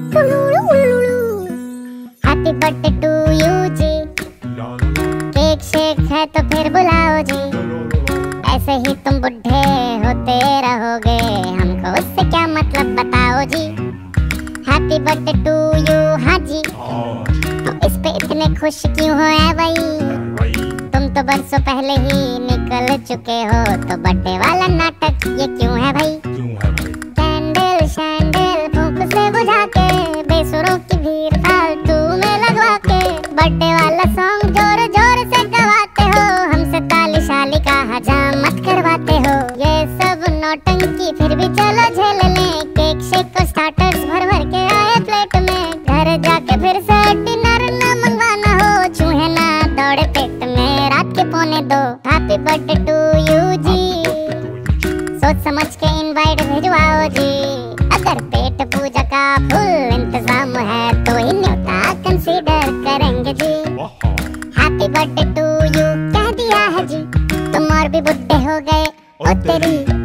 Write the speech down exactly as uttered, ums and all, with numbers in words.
Happy birthday to you जी, cake shake है तो फिर बुलाओ जी। ऐसे ही तुम बुढ़े होते रहोगे, हमको उससे क्या मतलब बताओ जी। हैप्पी बर्थडे टू यू हाँ जी, तो इस पे इतने खुश क्यों हो ऐ भाई? तुम तो बरसों पहले ही निकल चुके हो, तो बर्थडे वाला नाटक ये क्यों है भाई? कैंडल शैंडल फूंक से बुझा के, बेसुरों की भीड़ फालतू में लगवा के, बर्थडे वाला सॉन्ग जोर जोर से गवाते हो, हमसे ताली शाली का हजामत करवाते हो। ये सब नौटंकी फिर भी चलो झेल लें, केक शेक को स्टार्टर्स भर भर के आए प्लेट में। घर जाके फिर से डिनर ना मंगवाना हो, चूहे ना दौड़े पेट में रात के पौने दो। हैप्पी बर्थडे टू यू जी, सोच समझ के इनवाइट भिजवाओ जी। अगर पेट पूजा का फुल इंतजाम है तो ही न्योता कंसीडर करेंगे जी। हैप्पी बर्थडे टू यू कह दिया है जी, तुम और भी बुढ़े हो गए ओ तेरी